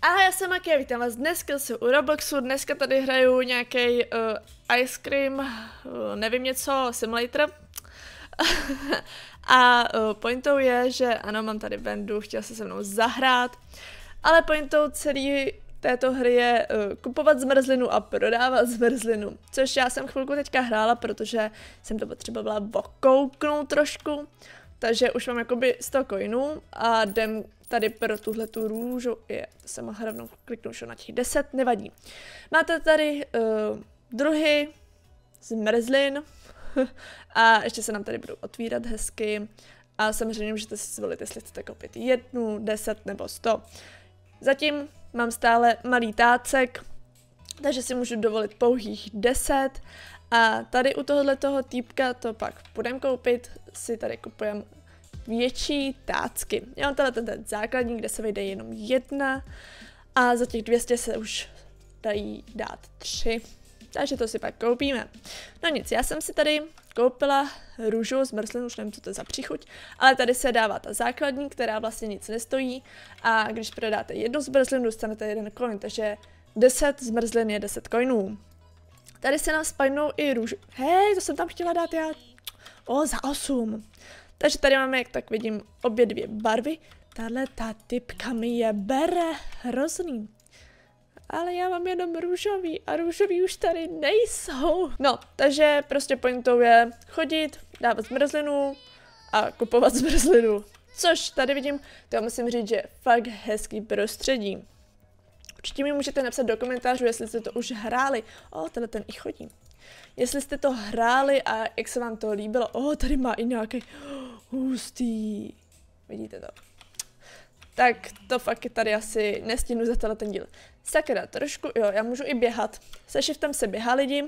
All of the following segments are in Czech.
A já jsem Makia, vítám vás dneska jsou u Robloxu, dneska tady hraju nějaký Ice Cream, nevím něco, simulator. A pointou je, že ano, mám tady Vendu, chtěla se mnou zahrát, ale pointou celé této hry je kupovat zmrzlinu a prodávat zmrzlinu, což já jsem chvilku teďka hrála, protože jsem to potřebovala okouknout trošku, takže už mám jakoby 100 coinů a jdem tady pro tuhletu růžu, jsem mohla rovnou kliknout na těch 10, nevadí. Máte tady druhy zmrzlin a ještě se nám tady budou otvírat hezky a samozřejmě můžete si zvolit, jestli chcete koupit 1, 10 nebo 100. Zatím mám stále malý tácek, takže si můžu dovolit pouhých 10 a tady u tohoto týpka to pak budeme koupit, si tady kupujeme větší tácky. Já mám tenhle ten základní, kde se vejde jenom 1 a za těch 200 se už dají dát 3. Takže to si pak koupíme. No nic, já jsem si tady koupila růžovou zmrzlinu, už nevím, co to je za příchuť, ale tady se dává ta základní, která vlastně nic nestojí a když prodáte jednu zmrzlinu, dostanete 1 coin, takže 10 zmrzlin je 10 coinů. Tady se nám spajnou i růž. Hej, to jsem tam chtěla dát já. Za 8. Takže tady máme, jak tak vidím, obě dvě barvy. Tahle ta typka mi je bere hrozný. Ale já mám jenom růžový a růžový už tady nejsou. No, takže prostě pointou je chodit, dávat zmrzlinu a kupovat zmrzlinu. Což tady vidím, to musím říct, že je fakt hezký prostředí. Určitě mi můžete napsat do komentářů, jestli jste to už hráli. Tenhle ten i chodí. Jestli jste to hráli a jak se vám to líbilo. Tady má i nějaký hustý. Vidíte to? Tak to fakt tady asi nestihnu za tenhle ten díl. Sakra, trošku, já můžu i běhat. Se shiftem se běhá lidi.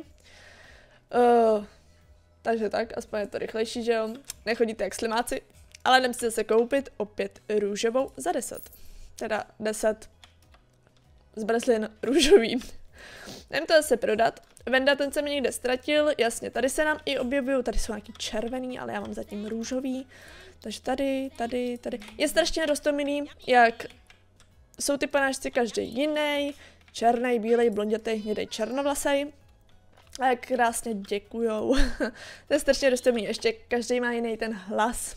Takže tak, aspoň je to rychlejší, že jo. Nechodíte jak slimáci. Ale jdem si zase koupit opět růžovou za 10. Teda 10 zmrzlin růžový. Jdem to zase prodat. Venda, ten se mi někde ztratil, jasně, tady se nám i objevují, tady jsou nějaký červený, ale já mám zatím růžový. Takže tady. Je strašně roztomilý, jak jsou ty panáčci každý jiný, černý, bílej, blondětý, hnědej, černovlasej. A jak krásně děkujou. To je strašně roztomilý, ještě každý má jiný ten hlas.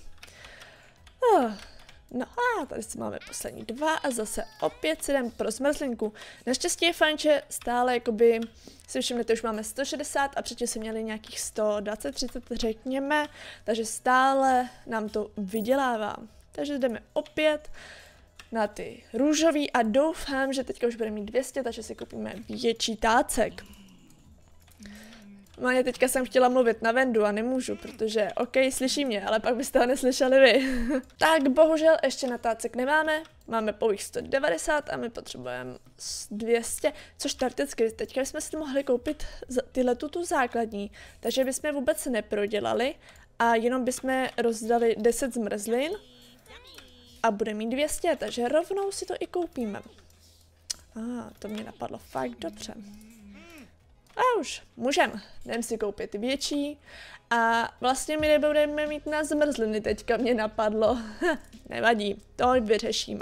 No a tady si máme poslední 2 a zase opět si jdem pro zmrzlinku. Naštěstí je fajn, že stále jakoby si všimnete, už máme 160 a předtím jsme měli nějakých 120, 30 řekněme, takže stále nám to vydělává. Takže jdeme opět na ty růžový a doufám, že teďka už budeme mít 200, takže si koupíme větší tácek. Máně, teďka jsem chtěla mluvit na Vendu a nemůžu, protože slyší mě, ale pak byste ho neslyšeli vy. Tak bohužel ještě na tácek nemáme, máme pouhých 190 a my potřebujeme 200, což teoreticky teďka jsme si mohli koupit tu základní, takže bychom vůbec neprodělali a jenom bychom rozdali 10 zmrzlin a bude mít 200, takže rovnou si to i koupíme. To mě napadlo fakt dobře. A už, můžeme. Jdem si koupit větší a vlastně my nebudeme mít na zmrzliny, teďka mě napadlo. Nevadí, to vyřešíme.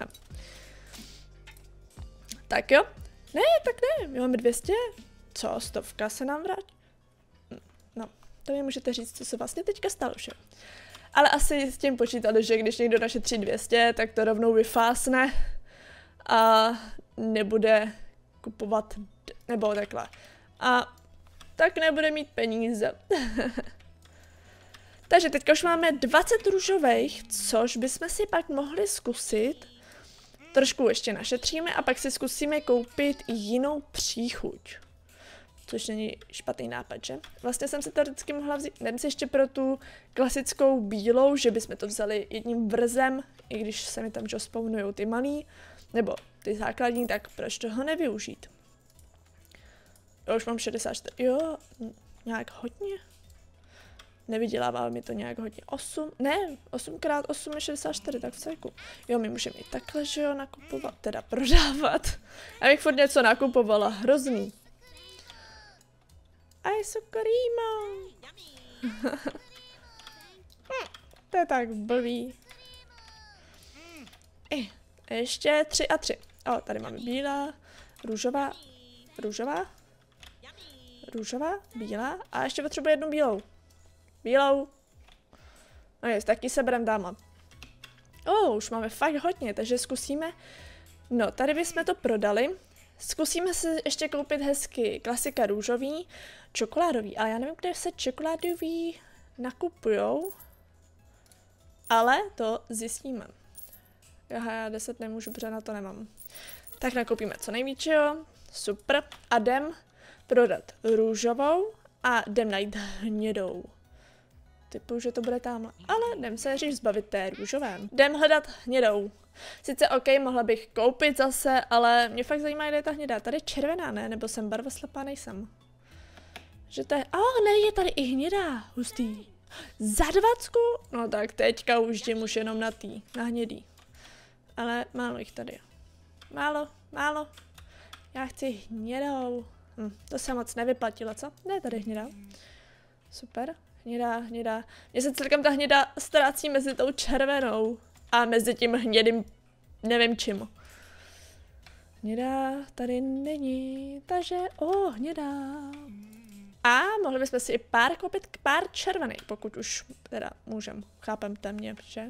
Tak jo? Ne, tak ne, my máme 200. Co, 100 se nám vrátí? No, to mi můžete říct, co se vlastně teďka stalo, že? Ale asi s tím počítali, že když někdo našetří 200, tak to rovnou vyfásne a nebude kupovat, nebo takhle. A tak nebude mít peníze. Takže teďka už máme 20 růžových, což bychom si pak mohli zkusit. Trošku ještě našetříme a pak si zkusíme koupit jinou příchuť. Což není špatný nápad, že? Vlastně jsem si to vždycky mohla vzít, nevím si ještě pro tu klasickou bílou, že bychom to vzali jedním vrzem, i když se mi tam spawnují ty malý, nebo ty základní, tak proč toho nevyužít? Já už mám 64, nějak hodně. Nevydělává mi to nějak hodně. 8x8 je 64, tak v celku. My můžeme i takhle, že jo, nakupovat, teda prodávat. Já bych furt něco nakupovala, hrozný. Ice cream. To je tak blbý. Ještě 3 a 3. O, tady máme bílá, růžová, růžová, růžová, bílá a ještě potřebuji jednu bílou. Bílou. No jest, taky seberem dáma. Už máme fakt hodně, takže zkusíme. No, tady bychom to prodali. Zkusíme si ještě koupit hezky klasika růžový, čokoládový, ale já nevím, kde se čokoládový nakupujou, ale to zjistíme. Aha, já 10 nemůžu, protože na to nemám. Tak nakoupíme co nejvíc, jo? Super. A jdem prodat růžovou a jdem najít hnědou. Typu, že to bude tamhle. Ale jdem se nejdřív zbavit té růžové. Jdem hledat hnědou. Sice OK, mohla bych koupit zase, ale mě fakt zajímá, kde je ta hnědá. Tady je červená, ne? Nebo jsem barvoslepá, nejsem. Že to je... ne, je tady i hnědá. Hustý. Za 20? No tak teďka už jim už jenom na hnědý. Ale málo jich tady. Málo. Já chci hnědou. To se moc nevyplatilo, co? Ne, tady hnědá. Super. Hnědá. Mně se celkem ta hnědá ztrácí mezi tou červenou a mezi tím hnědým nevím čím. Hnědá tady není, takže hnědá. A mohli bychom si i koupit pár červených, pokud už teda můžem. Chápem temně, že?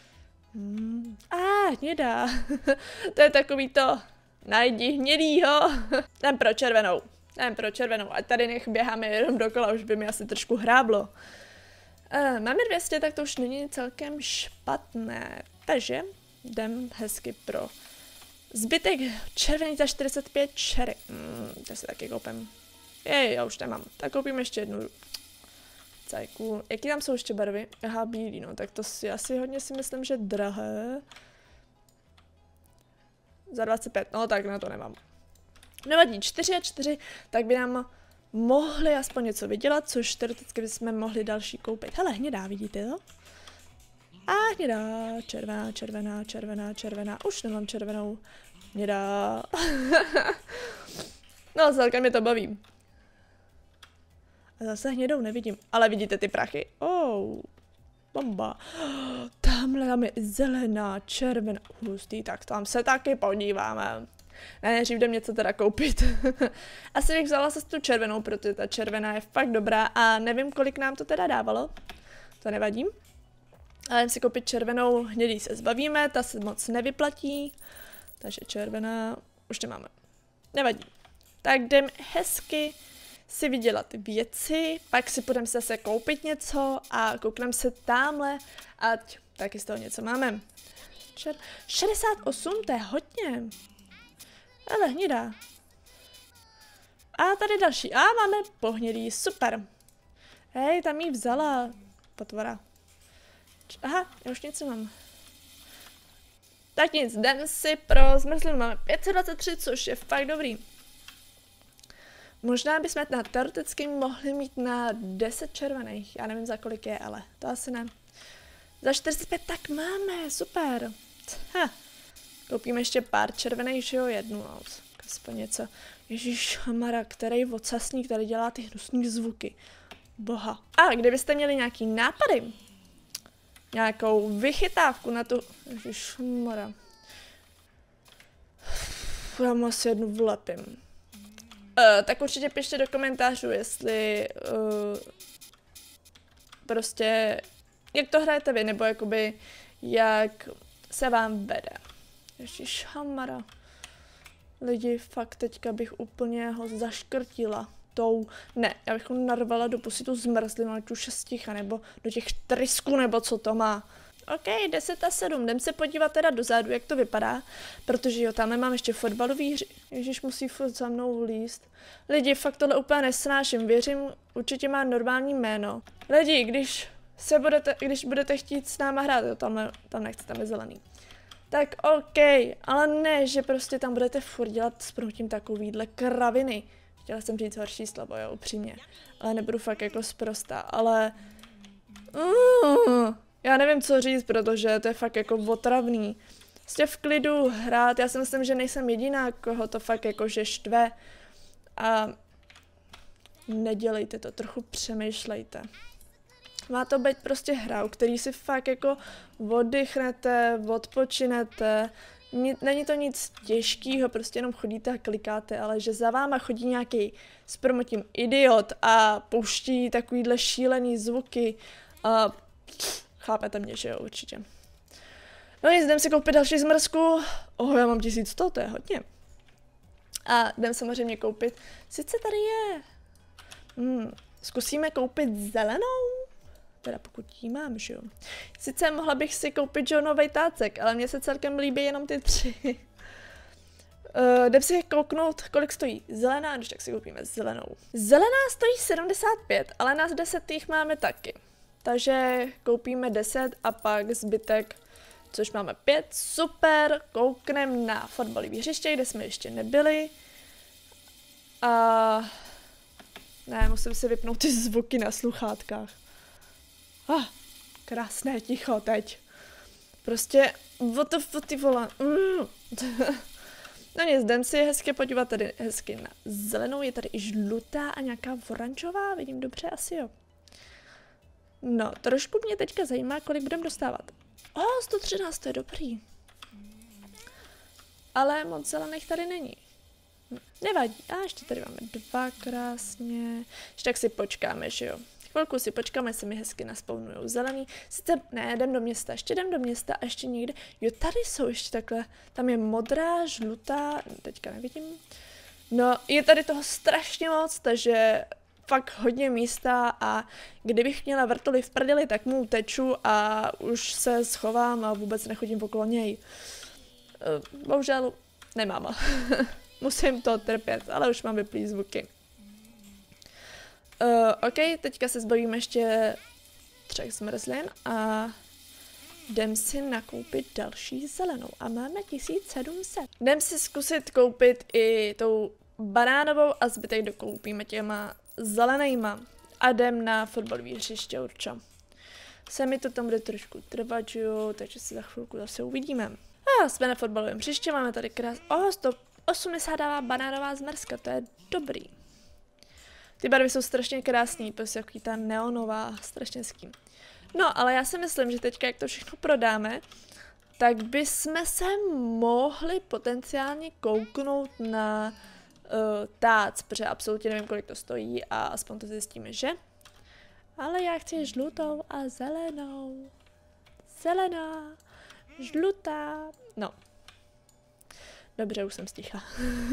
Hnědá. To je takový to, najdi hnědýho. Jdem pro červenou. A tady nech běháme jenom dokola, už by mi asi trošku hráblo. Máme 200, tak to už není celkem špatné. Takže jdem hezky pro zbytek červený za 45 čery. To si taky koupím. Já už nemám. Tak koupím ještě jednu. Cajku. Jaký tam jsou ještě barvy? Aha, bílý, no. Tak to si asi hodně si myslím, že drahé. Za 25, no tak na to nemám. Nevadí, 4 a 4, tak by nám mohli aspoň něco vydělat, což teoreticky bychom mohli další koupit. Hele, hnědá, vidíte to? A hnědá, červená, už nemám červenou. Hnědá. No, celkem mě to baví. A zase hnědou nevidím, ale vidíte ty prachy? Bomba. Tamhle je zelená, červená, hustý, tak tam se taky podíváme. Nejdřív jdem něco teda koupit. Asi bych vzala se tu červenou, protože ta červená je fakt dobrá a nevím, kolik nám to teda dávalo. To nevadí. Ale jdem si koupit červenou, hnědý se zbavíme, ta se moc nevyplatí. Takže červená, už nemáme. Nevadí. Tak jdem hezky si vydělat věci, pak si půjdeme zase koupit něco a koukneme se tamhle, ať taky z toho něco máme. 68, to je hodně. Ale hnědá. A tady další. A máme pohnědý, super. Hej, tam jí vzala potvora. Aha, já už něco mám. Tak nic, jdem si pro zmrzlinu. Máme 523, což je fakt dobrý. Možná bychom na teoreticky mohli mít na 10 červených. Já nevím, za kolik je, ale to asi ne. Za 45 tak máme, super. Koupíme ještě pár červených, že jo, jednu, aspoň něco. Ježišmara, který vocasník tady dělá ty hnusný zvuky. Boha. A kdybyste měli nějaký nápady, nějakou vychytávku na tu... Ježišmara. Já mu asi jednu vlepím. Tak určitě pište do komentářů, jestli prostě jak to hrajete vy, nebo jakoby jak se vám vede. Ježišhamara. Lidi, fakt teďka bych úplně ho zaškrtila tou, ne, já bych ho narvala do tu zmrzlinu, ať už je sticha, nebo do těch trysků, nebo co to má. OK, 10 a 7, jdem se podívat teda dozadu, jak to vypadá, protože jo, tamhle mám ještě fotbalový hři... Ježiš, musí furt za mnou líst. Lidi, fakt tohle úplně nesnáším, věřím, určitě má normální jméno. Lidi, když budete chtít s náma hrát, jo, tam nechce, tam je zelený. Tak OK, ale ne, že prostě tam budete furt dělat s proutím takovýhle kraviny. Chtěla jsem říct horší slovo, jo, upřímně. Ale nebudu fakt jako sprostá, ale... Já nevím, co říct, protože to je fakt jako otravný. Prostě v klidu hrát, já si myslím, že nejsem jediná, koho to fakt jakože štve. A nedělejte to, trochu přemýšlejte. Má to být prostě hra, u který si fakt jako oddychnete, odpočinete, Není to nic těžkého, prostě jenom chodíte a klikáte, ale že za váma chodí nějaký s promotím idiot a pouští takovýhle šílený zvuky a chápete mě, že jo, určitě. No nic, jdem si koupit další zmrzku. Já mám 1100, to je hodně. A jdem samozřejmě koupit, sice tady je. Zkusíme koupit zelenou? Teda pokud jí mám, že jo. Sice mohla bych si koupit, že jo, novej tácek, ale mně se celkem líbí jenom ty 3. Jdem si kouknout, kolik stojí zelená, když tak si koupíme zelenou. Zelená stojí 75, ale nás 10 jich máme taky. Takže koupíme 10 a pak zbytek, což máme 5. Super, koukneme na fotbalové hřiště, kde jsme ještě nebyli. A ne, musím si vypnout ty zvuky na sluchátkách. Krásné ticho teď. Prostě, what ty vole. No nic, jdem si hezky podívat tady hezky na zelenou, je tady i žlutá a nějaká oranžová, vidím dobře, asi jo. No, trošku mě teďka zajímá, kolik budeme dostávat. 113, to je dobrý. Ale moc zelených tady není. Nevadí, a ještě tady máme 2 krásně. Ještě tak si počkáme, že jo. Chvilku si počkáme, se mi hezky naspounujou zelený. Sice, ne, jdem do města, ještě jdem do města a ještě někde. Jo, tady jsou ještě takhle. Tam je modrá, žlutá, teďka nevidím. No, je tady toho strašně moc, takže fakt hodně místa a kdybych měla vrtuli v prdeli, tak mu uteču a už se schovám a vůbec nechodím okolo něj. Bohužel nemám. Musím to trpět, ale už mám vyplý zvuky. OK, teďka se zbavíme ještě 3 zmrzlin a jdem si nakoupit další zelenou a máme 1700. Jdem si zkusit koupit i tou banánovou a zbytek dokoupíme těma zelenýma a jdem na fotbalové hřiště určitě. Se mi to tam bude trošku trvat, jo, takže se za chvilku zase uvidíme. Jsme na fotbalovém hřiště, máme tady 180 dává banánová zmrzka, to je dobrý. Ty barvy jsou strašně krásný, prostě jaký ta neonová, strašně hezký. No, ale já si myslím, že teďka, jak to všechno prodáme, tak bychom se mohli potenciálně kouknout na tác, protože absolutně nevím, kolik to stojí a aspoň to zjistíme, že? Ale já chci žlutou a zelenou. Zelená, žlutá, no. Dobře, už jsem sticha.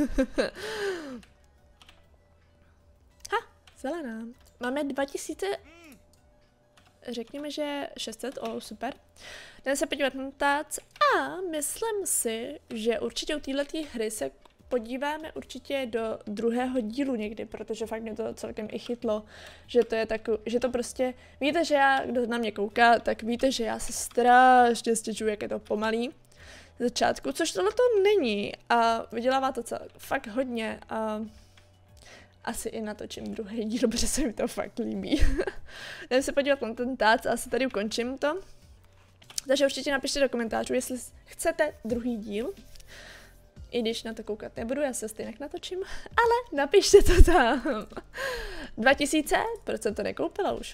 Zelená. Máme 2000, řekněme, že 600, super. Jdeme se podívat na tác a myslím si, že určitě u této hry se podíváme určitě do 2. dílu někdy, protože fakt mě to celkem i chytlo, že to je že to prostě, víte, že já, kdo na mě kouká, tak víte, že já se strašně stěžuji, jak je to pomalý z začátku, což tohle to není a vydělává to fakt hodně a asi i natočím 2. díl, protože se mi to fakt líbí. Jdem se podívat na ten tác a asi tady ukončím to. Takže určitě napište do komentářů, jestli chcete 2. díl. I když na to koukat nebudu, já se stejně natočím, ale napište to tam. 2000? Proč jsem to nekoupila už?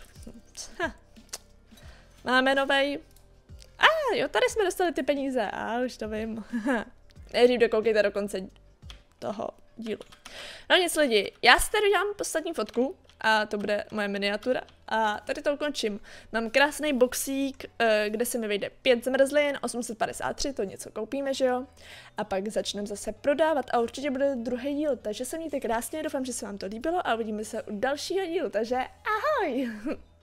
Máme novej. Jo, tady jsme dostali ty peníze. Už to vím. Nejdřív dokoukejte do konce toho dílu. No nic lidi, já si tady dělám poslední fotku a to bude moje miniatura a tady to ukončím. Mám krásný boxík, kde se mi vejde 5 zmrzlin, 853, to něco koupíme, že jo? A pak začneme zase prodávat a určitě bude 2. díl, takže se mějte krásně, doufám, že se vám to líbilo a uvidíme se u dalšího dílu, takže ahoj!